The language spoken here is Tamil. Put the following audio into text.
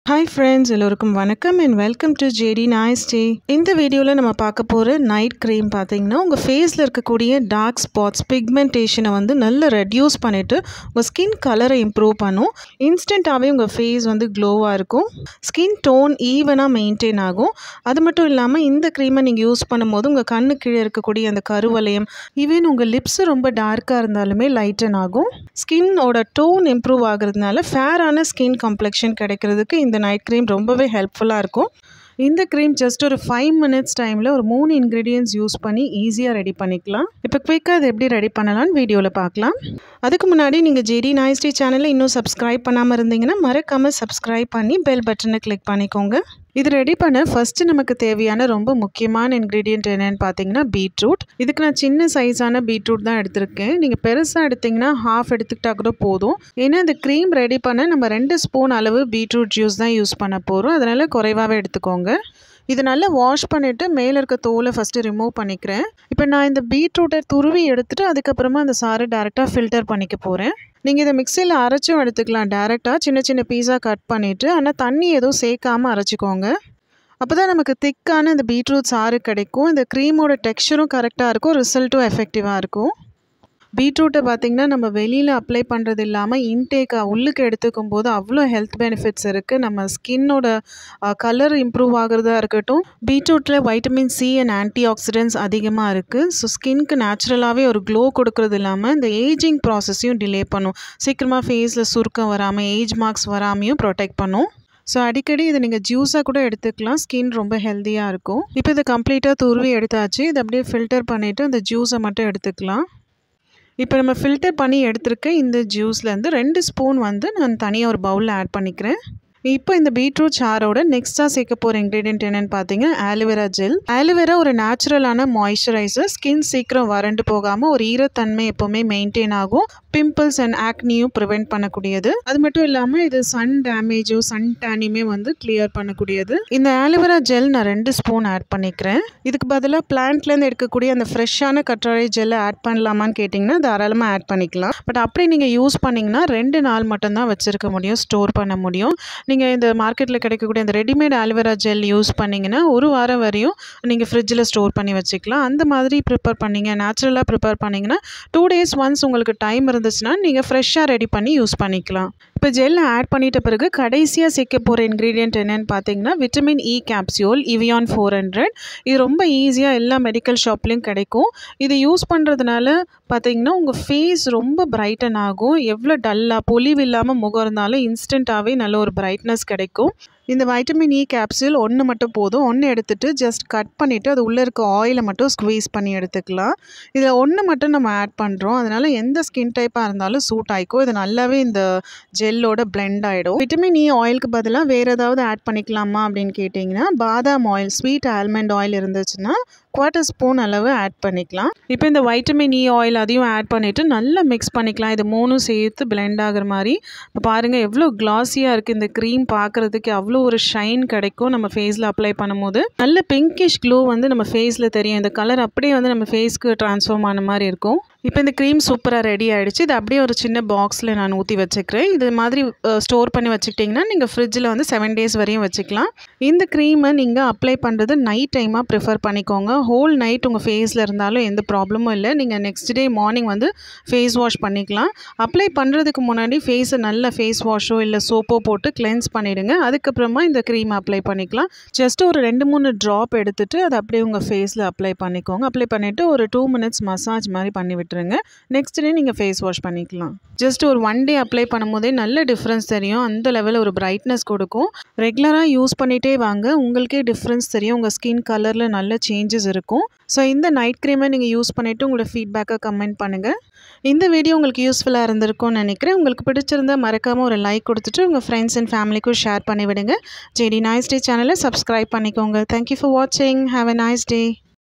Hi friends, எல்லோருக்கும் வணக்கம் and welcome to JD Nice Day. இந்த வீடியோவில் நம்ம பார்க்க போகிற நைட் க்ரீம் பார்த்தீங்கன்னா உங்கள் ஃபேஸில் இருக்கக்கூடிய டார்க் ஸ்பாட்ஸ் பிக்மெண்டேஷனை வந்து நல்லா ரெடியூஸ் பண்ணிவிட்டு உங்கள் ஸ்கின் கலரை இம்ப்ரூவ் பண்ணும். இன்ஸ்டண்ட்டாகவே உங்கள் ஃபேஸ் வந்து க்ளோவாக இருக்கும், ஸ்கின் டோன் ஈவனாக மெயின்டைன் ஆகும். அது மட்டும் இல்லாமல் இந்த க்ரீமை நீங்கள் யூஸ் பண்ணும்போது உங்கள் கண்ணு கீழே இருக்கக்கூடிய அந்த கருவளையம், ஈவன் உங்கள் லிப்ஸு ரொம்ப டார்க்காக இருந்தாலுமே லைட்டன் ஆகும். ஸ்கின்னோட டோன் இம்ப்ரூவ் ஆகிறதுனால ஃபேரான ஸ்கின் காம்ப்ளெக்ஷன் கிடைக்கிறதுக்கு இந்த நைட் க்ரீம் ரொம்பவே ஹெல்ப்ஃபுல்லாக இருக்கும். இந்த க்ரீம் ஜஸ்ட் ஒரு 5 minutes டைமில் ஒரு 3 இன்க்ரீடியன்ட்ஸ் யூஸ் பண்ணி ஈஸியாக ரெடி பண்ணிக்கலாம். இப்போ குயிக்காக இது எப்படி ரெடி பண்ணலான்னு வீடியோவில் பார்க்கலாம். அதுக்கு முன்னாடி நீங்கள் ஜேடி நைஸ் டே சேனலில் இன்னும் சப்ஸ்கிரைப் பண்ணாமல் இருந்தீங்கன்னா மறக்காமல் சப்ஸ்கிரைப் பண்ணி பெல் பட்டனை கிளிக் பண்ணிக்கோங்க. இது ரெடி பண்ண ஃபஸ்ட்டு நமக்கு தேவையான ரொம்ப முக்கியமான இன்க்ரீடியன்ட் என்னென்னு பார்த்தீங்கன்னா பீட்ரூட். இதுக்கு நான் சின்ன சைஸான பீட்ரூட் தான் எடுத்திருக்கேன். நீங்கள் பெருசாக எடுத்திங்கன்னா ஹாஃப் எடுத்துக்கிட்டால் கூட போதும். ஏன்னா இந்த க்ரீம் ரெடி பண்ண நம்ம 2 ஸ்பூன் அளவு பீட்ரூட் ஜூஸ் தான் யூஸ் பண்ண போகிறோம். அதனால் குறைவாகவே எடுத்துக்கோங்க. இது நல்லா வாஷ் பண்ணிவிட்டு மேலே இருக்க தோலை ஃபஸ்ட்டு ரிமூவ் பண்ணிக்கிறேன். இப்போ நான் இந்த பீட்ரூட்டை துருவி எடுத்துகிட்டு அதுக்கப்புறமா அந்த சாறை டேரெக்டாக ஃபில்டர் பண்ணிக்க போகிறேன். நீங்கள் இதை மிக்சியில் அரைச்சும் எடுத்துக்கலாம். டேரெக்டாக சின்ன சின்ன பீஸாக கட் பண்ணிவிட்டு, ஆனால் தண்ணி எதுவும் சேர்க்காமல் அரைச்சிக்கோங்க. அப்போ தான் நமக்கு திக்கான இந்த பீட்ரூட் சாறு கிடைக்கும். இந்த க்ரீமோட டெக்ஸ்சரும் கரெக்டாக இருக்கும், ரிசல்ட்டும் எஃபெக்டிவாக இருக்கும். பீட்ரூட்டை பார்த்திங்கன்னா நம்ம வெளியில் அப்ளை பண்ணுறது இல்லாமல் இன்டேக்காக உள்ளுக்கு எடுத்துக்கும் போது அவ்வளோ ஹெல்த் பெனிஃபிட்ஸ் இருக்குது. நம்ம ஸ்கின்னோட கலர் இம்ப்ரூவ் ஆகிறதா இருக்கட்டும், பீட்ரூட்டில் vitamin C and antioxidants அதிகமாக இருக்குது. ஸோ ஸ்கின்க்கு நேச்சுரலாகவே ஒரு க்ளோ கொடுக்கறது இல்லாமல் இந்த ஏஜிங் ப்ராசஸையும் டிலே பண்ணும். சீக்கிரமாக ஃபேஸில் சுருக்கம் வராமல், ஏஜ் மார்க்ஸ் வராமையும் ப்ரொடெக்ட் பண்ணும். ஸோ அடிக்கடி இதை நீங்கள் ஜூஸாக கூட எடுத்துக்கலாம். ஸ்கின் ரொம்ப ஹெல்த்தியாக இருக்கும். இப்போ இதை கம்ப்ளீட்டாக துருவி எடுத்தாச்சு. இதை அப்படியே ஃபில்டர் பண்ணிவிட்டு அந்த ஜூஸை மட்டும் எடுத்துக்கலாம். இப்போ நம்ம ஃபில்டர் பண்ணி எடுத்துருக்க இந்த ஜூஸ்லேருந்து 2 ஸ்பூன் வந்து நான் தனியாக ஒரு பவுலில் ஆட் பண்ணிக்கிறேன். இப்போ இந்த பீட்ரூட் சாரோட நெக்ஸ்ட்டாக சேர்க்க போகிற இன்க்ரீடியன்ட் என்னென்னு பார்த்தீங்கன்னா ஆலோவேரா ஜெல். ஆலோவேரா ஒரு நேச்சுரலான மாய்ஸ்சரைசர். ஸ்கின் சீக்கிரம் வறண்டு போகாமல் ஒரு ஈரத்தன்மை எப்போவுமே மெயின்டைன் ஆகும். பிம்பிள்ஸ் அண்ட் ஆக்னியும் ப்ரிவெண்ட் பண்ணக்கூடியது. அது மட்டும் இல்லாமல் இது சன் டேமேஜோ சன் டேனியுமே வந்து கிளியர் பண்ணக்கூடியது. இந்த ஆலோவேரா ஜெல் நான் 2 ஸ்பூன் ஆட் பண்ணிக்கிறேன். இதுக்கு பதிலாக பிளான்ட்லேருந்து எடுக்கக்கூடிய அந்த ஃப்ரெஷ்ஷான கற்றாழை ஜெல்லை ஆட் பண்ணலாமான்னு கேட்டிங்கன்னா தாராளமாக ஆட் பண்ணிக்கலாம். பட் அப்படி நீங்கள் யூஸ் பண்ணிங்கன்னா 2 நாள் மட்டும்தான் வச்சுருக்க முடியும், ஸ்டோர் பண்ண முடியும். நீங்கள் இந்த மார்க்கெட்டில் கிடைக்கக்கூடிய அந்த ரெடிமேட் ஆலோவேரா ஜெல் யூஸ் பண்ணிங்கன்னா 1 வாரம் வரையும் நீங்கள் ஃப்ரிட்ஜில் ஸ்டோர் பண்ணி வச்சுக்கலாம். அந்த மாதிரி ப்ரிப்பேர் பண்ணிங்க, நேச்சுரலாக ப்ரிப்பேர் பண்ணிங்கன்னா 2 days ஒன்ஸ் உங்களுக்கு டைம் இருந்துச்சுன்னா நீங்கள் ஃப்ரெஷ்ஷாக ரெடி பண்ணி யூஸ் பண்ணிக்கலாம். இப்போ ஜெல்லை ஆட் பண்ணிட்ட பிறகு கடைசியாக சேர்க்க போகிற இன்க்ரீடியன்ட் என்னென்னு பார்த்தீங்கன்னா விட்டமின் இ கேப்சியூல் இவியான் 400. இது ரொம்ப ஈஸியாக எல்லா மெடிக்கல் ஷாப்லேயும் கிடைக்கும். இது யூஸ் பண்ணுறதுனால பார்த்தீங்கன்னா உங்கள் ஃபேஸ் ரொம்ப பிரைட்டன் ஆகும். எவ்வளோ டல்லாக பொலிவு இல்லாமல் முகம் இருந்தாலும் இன்ஸ்டண்ட்டாகவே நல்ல ஒரு பிரைட்னஸ் கிடைக்கும். இந்த வைட்டமின் இ கேப்சூல் 1 மட்டும் போதும். 1 எடுத்துகிட்டு ஜஸ்ட் கட் பண்ணிவிட்டு அது உள்ளே இருக்க ஆயிலை மட்டும் ஸ்குவீஸ் பண்ணி எடுத்துக்கலாம். இதில் 1 மட்டும் நம்ம ஆட் பண்ணுறோம். அதனால் எந்த ஸ்கின் டைப்பாக இருந்தாலும் சூட் ஆகிக்கும். இது நல்லாவே இந்த ஜெல்லோட பிளெண்ட் ஆகிடும். விட்டமின் இ ஆயிலுக்கு பதிலாக வேறு ஏதாவது ஆட் பண்ணிக்கலாமா அப்படின்னு கேட்டிங்கன்னா பாதாம் ஆயில், ஸ்வீட் ஆல்மண்ட் ஆயில் இருந்துச்சுன்னா 1/4 ஸ்பூன் அளவு ஆட் பண்ணிக்கலாம். இப்போ இந்த வைட்டமின் இ ஆயில் அதையும் ஆட் பண்ணிவிட்டு நல்லா மிக்ஸ் பண்ணிக்கலாம். இது 3ம் சேர்த்து பிளெண்ட் ஆகிற மாதிரி. இப்போ பாருங்கள் எவ்வளோ கிளாஸியாக இருக்குது இந்த க்ரீம். பார்க்குறதுக்கு அவ்வளோ ஒரு ஷைன் கிடைக்கும். நம்ம ஃபேஸில் அப்ளை பண்ணும்போது நல்ல பிங்கிஷ் க்ளோ வந்து நம்ம ஃபேஸில் தெரியும். இந்த கலர் அப்படியே வந்து நம்ம ஃபேஸ்க்கு ட்ரான்ஸ்ஃபார்ம் ஆன மாதிரி இருக்கும். இப்போ இந்த க்ரீம் சூப்பராக ரெடி ஆகிடுச்சு. இது அப்படியே ஒரு சின்ன பாக்ஸில் நான் ஊற்றி வச்சுக்கிறேன். இது மாதிரி ஸ்டோர் பண்ணி வச்சுக்கிட்டிங்கன்னா நீங்கள் ஃப்ரிட்ஜில் வந்து 7 days வரையும் வச்சுக்கலாம். இந்த க்ரீமை நீங்கள் அப்ளை பண்ணுறது நைட் டைமாக ப்ரிஃபர் பண்ணிக்கோங்க. ஹோல் நைட் உங்கள் ஃபேஸில் இருந்தாலும் எந்த ப்ராப்ளமும் இல்லை. நீங்கள் நெக்ஸ்ட் டே மார்னிங் வந்து ஃபேஸ் வாஷ் பண்ணிக்கலாம். அப்ளை பண்ணுறதுக்கு முன்னாடி ஃபேஸை நல்ல ஃபேஸ் வாஷோ இல்லை சோப்போ போட்டு கிளென்ஸ் பண்ணிவிடுங்க. அதுக்கப்புறமா இந்த க்ரீம் அப்ளை பண்ணிக்கலாம். ஜஸ்ட் ஒரு 2-3 ட்ராப் எடுத்துகிட்டு அதை அப்படியே உங்கள் ஃபேஸில் அப்ளை பண்ணிக்கோங்க. அப்ளை பண்ணிவிட்டு ஒரு 2 minutes மசாஜ் மாதிரி பண்ணி விட்டுருங்க. நெக்ஸ்ட் டே நீங்கள் ஃபேஸ் வாஷ் பண்ணிக்கலாம். ஜஸ்ட் ஒரு 1 day அப்ளை பண்ணும்போதே நல்ல டிஃப்ரென்ஸ் தெரியும். அந்த லெவலில் ஒரு பிரைட்னஸ் கொடுக்கும். ரெகுலராக யூஸ் பண்ணிகிட்டே வாங்க, உங்களுக்கே டிஃப்ரென்ஸ் தெரியும். உங்கள் ஸ்கின் கலரில் நல்ல சேஞ்சஸ் இருக்கும். ஸோ இந்த நைட் க்ரீமை நீங்கள் யூஸ் பண்ணிவிட்டு உங்களோட ஃபீட்பேக்கை கமெண்ட் பண்ணுங்கள். இந்த வீடியோ உங்களுக்கு யூஸ்ஃபுல்லாக இருந்திருக்கும்னு நினைக்கிறேன். உங்களுக்கு பிடிச்சிருந்தால் மறக்காமல் ஒரு லைக் கொடுத்துட்டு உங்கள் ஃப்ரெண்ட்ஸ் அண்ட் ஃபேமிலிக்கும் ஷேர் பண்ணி விடுங்க. ஜேடி நைஸ் டே சேனலை சப்ஸ்கிரைப் பண்ணிக்கோங்க. தேங்க்யூ ஃபார் வாட்சிங். Have a nice day.